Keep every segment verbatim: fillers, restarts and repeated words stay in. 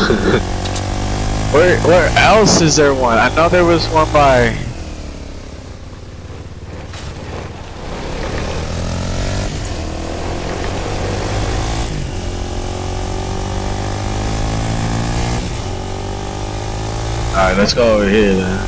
Where where else is there one? I know there was one by. Alright, let's go over here then.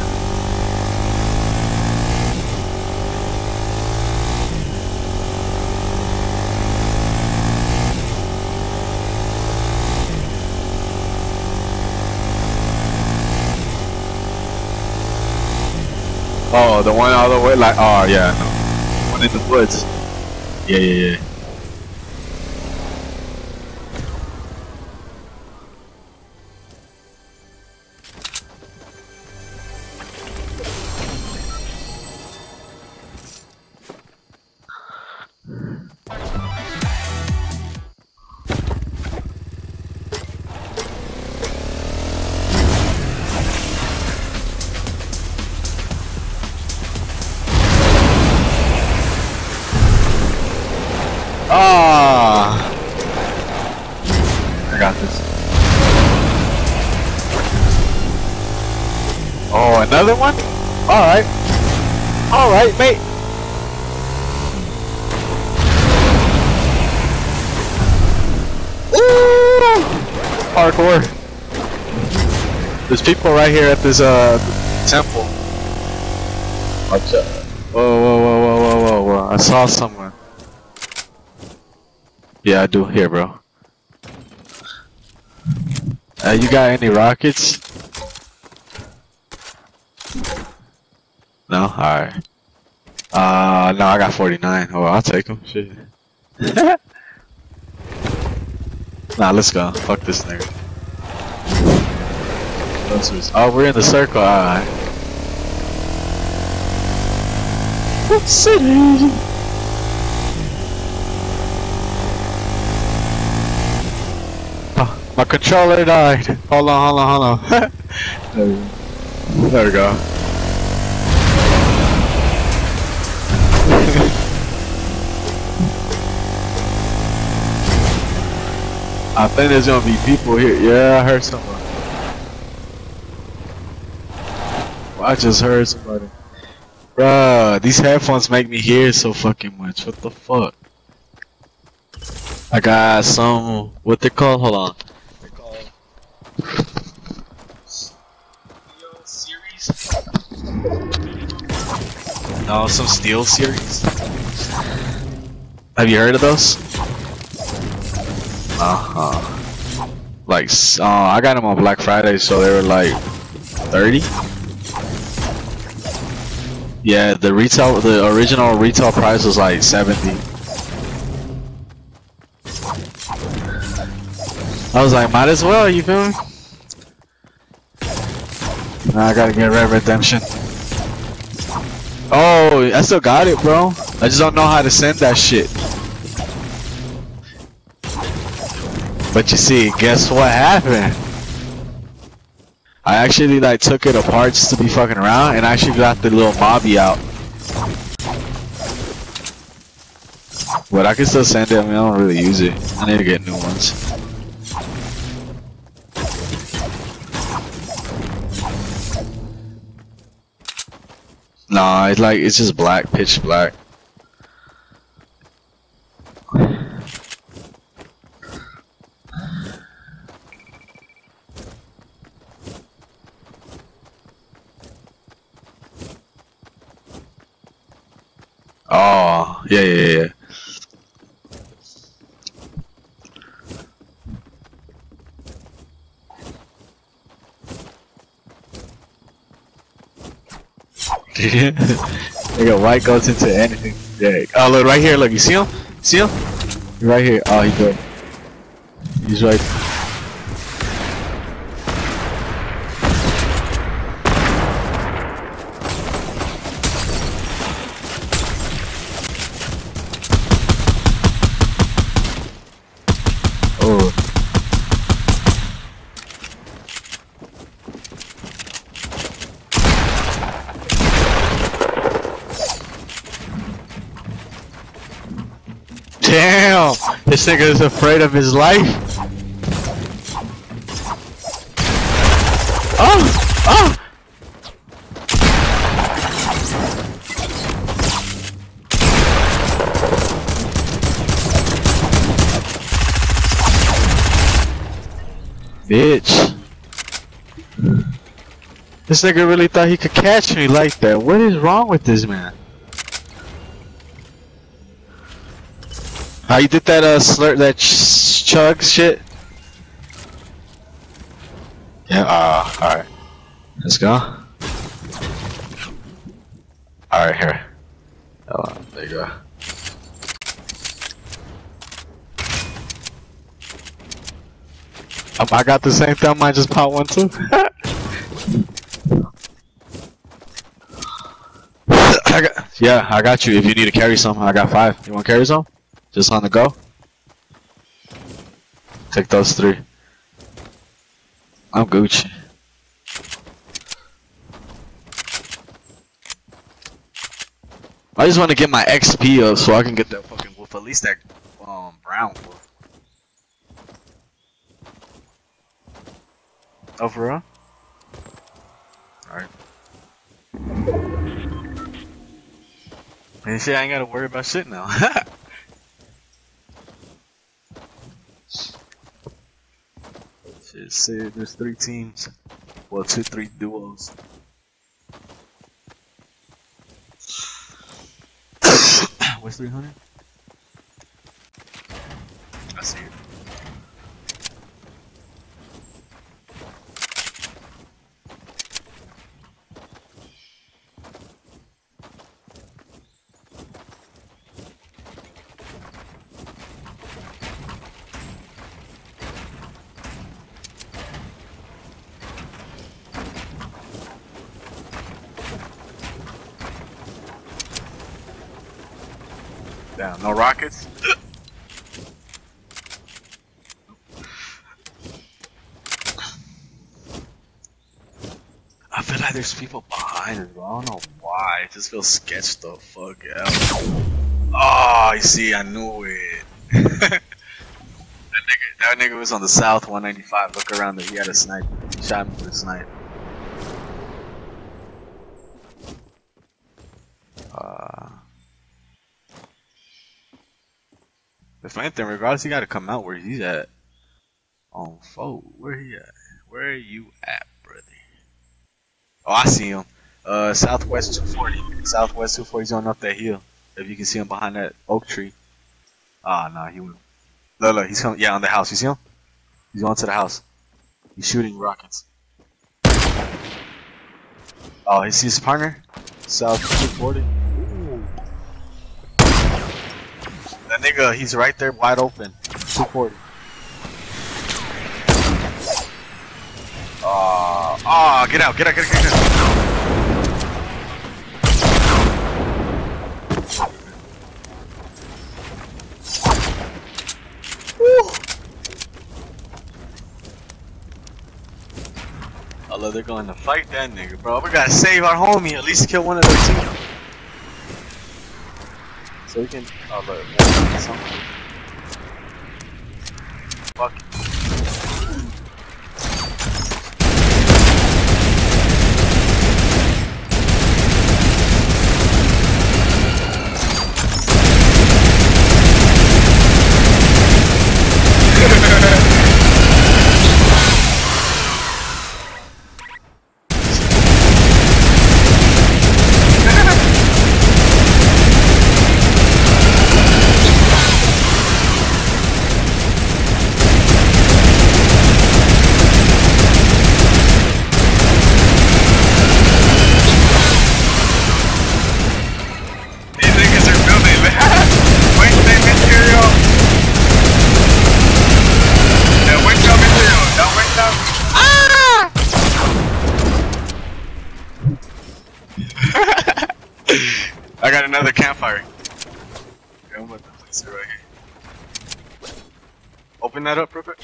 Oh, the one all the way, like, oh yeah, no. One in the woods. Yeah, yeah, yeah. Ah, I got this. Oh, another one? Alright. Alright, mate. Ooh! Hardcore. There's people right here at this uh temple. Watch out. Whoa, whoa, whoa, whoa, whoa, whoa, whoa. I saw someone. Yeah, I do. Here, bro. Uh, you got any rockets? No? Alright. Uh, no, I got forty-nine. Oh, I'll take them. Shit. Nah, let's go. Fuck this nigga. Oh, we're in the circle. Alright. What city? My controller died. Hold on, hold on, hold on. There we go. I think there's gonna be people here. Yeah, I heard someone. Well, I just heard somebody. Bruh, these headphones make me hear so fucking much. What the fuck? I got some. What they call? Hold on. Steel series? No, some Steel series. Have you heard of those? Uh huh. Like, uh, I got them on Black Friday, so they were like thirty. Yeah, the retail, the original retail price was like seventy. I was like, might as well, you feel me? Now I gotta get Red Redemption. Oh, I still got it, bro. I just don't know how to send that shit. But you see, guess what happened? I actually like took it apart just to be fucking around, and I actually got the little mobby out. But I can still send it. I mean, I don't really use it. I need to get new ones. Nah, it's like, it's just black, pitch black. Oh, yeah, yeah, yeah. Nigga, white goes into anything. Yeah. Oh, look right here. Look, you see him? See him? Right here. Oh, he's right. He's right. Oh. Damn! This nigga is afraid of his life. Oh! Oh! Bitch. This nigga really thought he could catch me like that. What is wrong with this man? How you did that uh slur that ch chug shit? Yeah, uh, alright. Let's go. Alright, here. Hold on, there you go. Um, I got the same thing, I might just pop one too. I got, yeah, I got you. If you need to carry some, I got five. You want to carry some? Just on the go? Take those three. I'm Gucci. I just want to get my X P up so I can get that fucking wolf. At least that um brown wolf. Oh, for real? Alright. And shit, I ain't gotta worry about shit now. Shit, say there's three teams. Well, two, three duos. What's three hundred? I see it. Damn, no rockets? I feel like there's people behind us, bro. I don't know why. It just feels sketched the fuck out. Oh, you see, I knew it. that nigga, that nigga was on the south one ninety-five. Look around there. He had a sniper. He shot me with a sniper. Uh, if anything, regardless, he gotta come out where he's at. On foe, where he at? Where are you at, brother? Oh, I see him. Uh, Southwest two forty. Southwest two forty. He's on up that hill. If you can see him behind that oak tree. Ah, oh, nah, he went. Look, look, he's coming. Yeah, on the house. You see him? He's going to the house. He's shooting rockets. Oh, he sees his partner. South two forty. Ooh. That nigga, he's right there, wide open. two forty. Ah, uh, ah, oh, get out, get out, get out, get out. Although they're going to fight that nigga, bro. We gotta save our homie. At least kill one of their team. So we can. Oh, look. Something. Fuck. I got another campfire. Okay, I'm about to place it right here. Open that up real quick.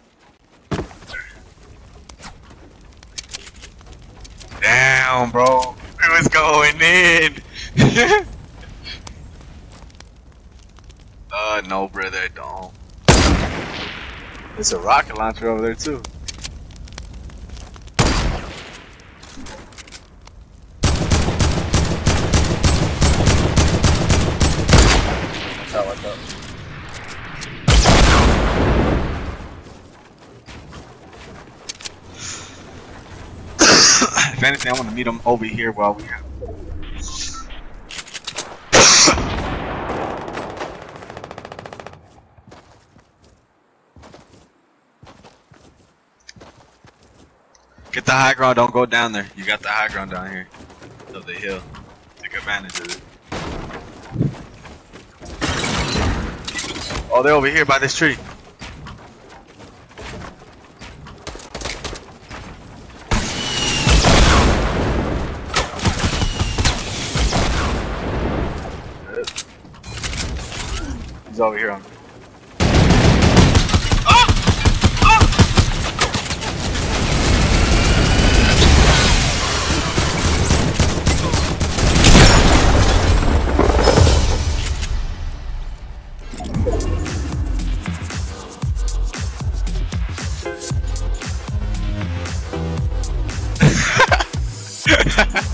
Damn, bro. It was going in. uh, no, brother, don't. There's a rocket launcher over there, too. anything, I want to meet him over here while we have. Get the high ground, don't go down there. You got the high ground down here. Of the hill. Take advantage of it. Oh, they're over here by this tree. He's over here on me. Ha ha!